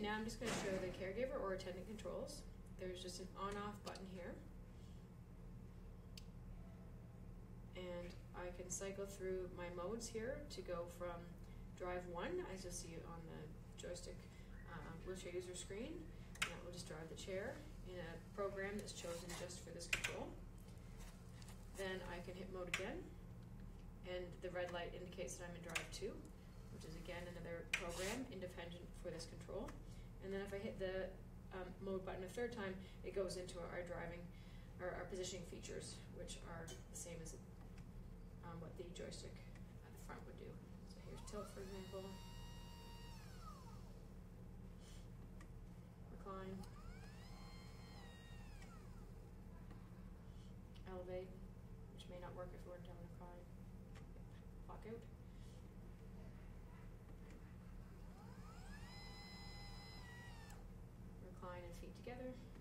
now I'm just going to show the caregiver or attendant controls. There's just an on-off button here. And I can cycle through my modes here to go from drive 1, as you'll see on the joystick wheelchair user screen. And that will just drive the chair in a program that's chosen just for this control. Then I can hit mode again, and the red light indicates that I'm in drive 2, which is again another program independent for this control. And then if I hit the mode button a third time, it goes into our driving or our positioning features, which are the same as what the joystick at the front would do. So here's tilt, for example, recline, elevate, which may not work if we weren't down recline, clock out. Recline and feet together.